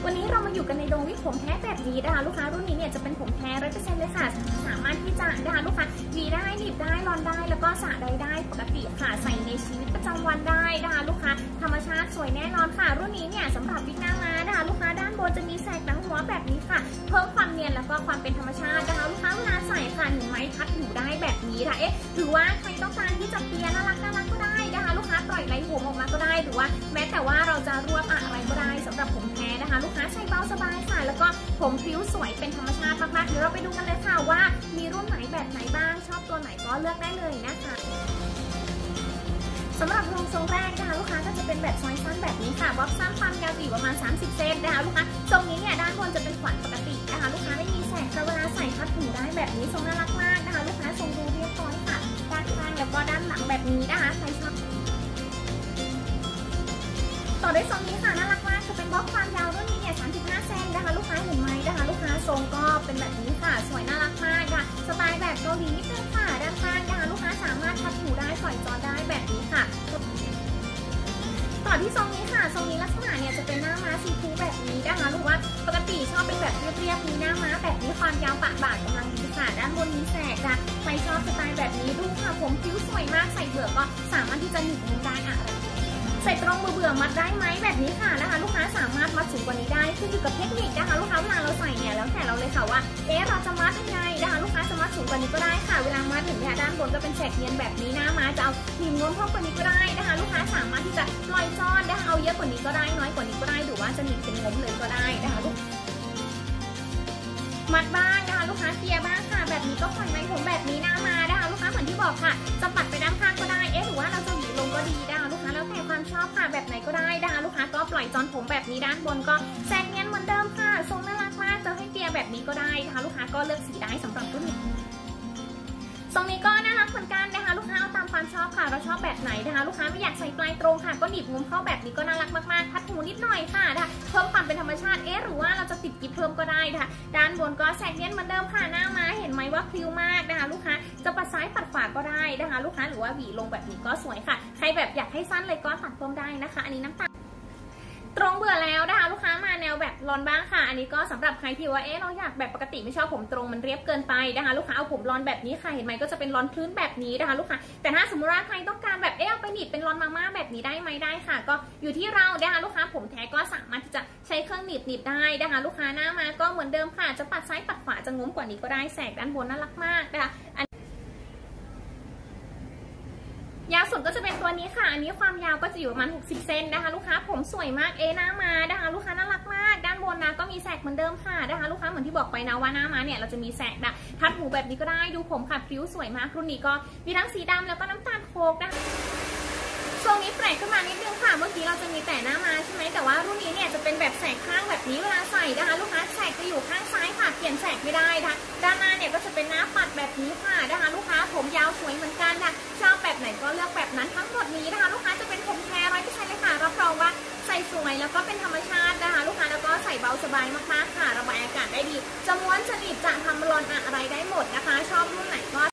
วันนี้เรามาอยู่กันในโรงวิกผมแท้แบบนี้นะคะลูกค้ารุ่นนี้เนี่ยจะเป็นผมแท้100%เลยค่ะสามารถที่จะนะคะลูกค้าหวีได้หนีบได้รอนได้แล้วก็สระได้ปกติค่ะใส่ในชีวิตประจำวันได้นะคะลูกค้าธรรมชาติสวยแน่นอนค่ะรุ่นนี้เนี่ยสำหรับวิกหน้าม้านะคะลูกค้าด้านบนจะมีแสกหนังหัวแบบนี้ค่ะเพิ่มความเนียนแล้วก็ความเป็นธรรมชาตินะคะลูกค้าเวลาใส่ค่ะหนึ่งไม้ทัดอยู่ได้แบบนี้ค่ะหรือว่าใครต้องการที่จะเปียน่ารักก็ได้นะคะลูกค้าปล่อยไหลผมออกมาก็ได้หรือว่าแม้แต่ว่าเราจะรวบอะไรก็ได้สำหรับผมแท้นะคะลูกค้าใช้เบาสบายค่ะแล้วก็ผมพริ้วสวยเป็นธรรมชาติมากๆเดี๋ยวเราไปดูกันเลยค่ะว่ามีรุ่นไหนแบบไหนบ้างชอบตัวไหนก็เลือกได้เลยนะคะสำหรับทรงแรกนะคะลูกค้าก็จะเป็นแบบซอยสั้นแบบนี้ค่ะบ๊อบสั้นความยาวอยู่ประมาณ30 เซนนะคะลูกค้าทรงนี้เนี่ยด้านบนจะเป็นขวัญปกตินะคะลูกค้าไม่มีแสกเวลาใส่ทัดหูได้แบบนี้ทรงน่ารักมากนะคะลูกค้าทรงดูเรียบร้อยค่ะด้านข้างแล้วก็ด้านหลังแบบนี้นะคะใครชอบต่อด้วยทรงนี้ค่ะน่ารักมากจะเป็นบ๊อบความยาวรุ่นนี้เนี่ย35 เซนนะคะลูกค้าเห็นไหมนะคะลูกค้าทรงก็เป็นแบบนี้ค่ะสวยน่ารักมากค่ะสไตล์แบบเกาหลีนิดนึงค่ะด้านข้างนะคะลูกค้าสามารถทัดหูได้ปล่อยจอได้แบบนี้ค่ะต่อที่ทรงนี้ค่ะทรงนี้ลักษณะเนี่ยจะเป็นหน้าม้าซีทูแบบนี้นะคะรู้ว่าปกติชอบเป็นแบบเรียบๆมีหน้าม้าแบบนี้ความยาวปะบ่ากำลังดีค่ะด้านบนมีแสกค่ะใครชอบสไตล์แบบนี้ดูค่ะผมคิ้วสวยมากใส่เบื่อก็สามารถที่จะหนีบมุมได้อะไรใส่ตรงเบื่อมัดได้ไหมแบบนี้ค่ะนะคะลูกค้าสามารถมัดสูงกว่านี้ได้ขึ้นอยู่กับเทคนิคนะคะลูกค้าเวลาเราใส่เนี่ยแล้วแต่เราเลยค่ะว่าเราจะมัดยังไงนะคะลูกค้าจะมัดสูงกว่านี้ก็ได้ค่ะเวลามัดถึงเนี่ยด้านบนก็เป็นแสกเนียนแบบนี้นะมาจะเอาหิมง้มเท่ากว่านี้ก็ได้นะคะลูกค้าสามารถที่จะปล่อยจอดนะคะเอาเยอะกว่านี้ก็ได้น้อยกว่านี้ก็ได้หรือว่าจะหนีบเป็นง้มเลยก็ได้นะคะลูกมัดบ้างนะคะลูกค้าเกียร์บ้างค่ะแบบนี้ก็ปล่อยไม้ผมแบบนี้นะมานะคะลูกค้าเหมือนที่บอกค่ะจะปัดไปด้านข้างก็ได้หรือว่าเราจะหวีลงก็ดีนะคะลูกค้าแล้วแต่ความชอบค่ะแบบไหนก็ได้นะคะลูกค้าก็ปล่อยจอนผมแบบนี้ด้านบนก็แสกเนียนเหมือนเดิมค่ะทรงน่ารักมากจะให้เกียร์แบบนี้ก็ได้นะคะลูกค้าก็เลือกสีได้สำหรับรุ่นนี้ทรงนี้ก็น่ารักเหมือนกันนะคะลูกค้าเอาตามความชอบค่ะเราชอบแบบไหนนะคะลูกค้าไม่อยากใส่ปลายตรงค่ะก็หนีบงุ้มเข้าแบบนี้ก็น่ารักมากๆทัดหูนิดหน่อยค่ะนะคะเพิ่มความเป็นธรรมชาติหรือว่าเราจะติดกิ๊บเพิ่มก็ได้นะคะด้านบนก็แสกเนียนเหมือนเดิมค่ะหน้าม้าเห็นไหมว่าพริ้วมากนะคะลูกค้าจะปัดซ้ายปัดขวาก็ได้นะคะลูกค้าหรือว่าหวีลงแบบนี้ก็สวยค่ะใครแบบอยากให้สั้นเลยก็ตัดเพิ่มได้นะคะอันนี้น้ำตาลตรงเบื่อแล้วนะคะลูกค้ามาแนวแบบรอนบ้างค่ะอันนี้ก็สำหรับใครที่ว่าเราอยากแบบปกติไม่ชอบผมตรงมันเรียบเกินไปนะคะลูกค้าเอาผมรอนแบบนี้ค่ะเห็นไหมก็จะเป็นรอนพื้นแบบนี้นะคะลูกค้าแต่ถ้าสมมติว่าใครต้องการแบบเอาไปหนีบเป็นรอนมาม่าแบบนี้ได้ไหมได้ค่ะก็อยู่ที่เรานะคะลูกค้าผมแท้ก็สามารถที่จะใช้เครื่องหนีบได้นะคะลูกค้าหน้ามาก็เหมือนเดิมค่ะจะปัดซ้ายปัดขวาจะงุ้มกว่านี้ก็ได้แสกด้านบนน่ารักมากนะคะยาวสุดก็จะเป็นตัวนี้ค่ะอันนี้ความยาวก็จะอยู่ประมาณ60 เซนนะคะลูกค้าผมสวยมากหน้ามานะคะลูกค้าน่ารักมากด้านบนนะก็มีแสกเหมือนเดิมค่ะนะคะลูกค้าเหมือนที่บอกไปนะว่าหน้ามาเนี่ยเราจะมีแสกนะทัดหูแบบนี้ก็ได้ดูผมค่ะพริ้วสวยมากรุ่นนี้ก็มีทั้งสีดำแล้วก็น้ำตาลโคกนะคะทรงนี้แปลกขึ้นมานิดนึงค่ะเมื่อกี้เราจะมีแต่หน้ามาใช่ไหมแต่ว่ารุ่นนี้เนี่ยจะเป็นแบบแสกข้างแบบนี้เวลาใส่นะคะลูกค้าแสกจะอยู่ข้างซ้ายค่ะเปลี่ยนแสกไม่ได้นะคะด้านหน้าเนี่ยก็จะเป็นหน้าปัดแบบนี้ค่ะนะคะลูกค้าผมยาวสวยเหมือนกันค่ะชอบแบบไหนก็เลือกแบบนั้นทั้งหมดนี้นะคะลูกค้าจะเป็นผมแท้100%เลยค่ะรับรองว่าใส่สวยแล้วก็เป็นธรรมชาตินะคะลูกค้าแล้วก็ใส่เบาสบายมากๆค่ะระบายอากาศได้ดีจะม้วนจะหนีบจะทำรอนอะไรได้หมดนะคะชอบรุ่นไหนก็